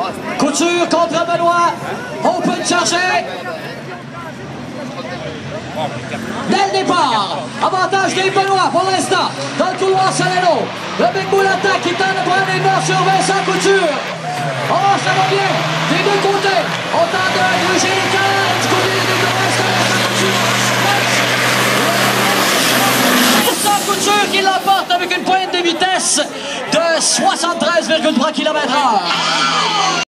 Couture contre Benoît. Open chargé. Dès le départ, avantage des Benoît pour l'instant. Dans le couloir Saleno. Le Big Bull attaque qui tente de prendre les bords sur Vincent Couture. Oh, ça va bien. Des deux côtés. On tente de gruger les cœurs. Du côté des deux Vincent Couture qui l'emporte avec une pointe de vitesse de 73,3 km/h.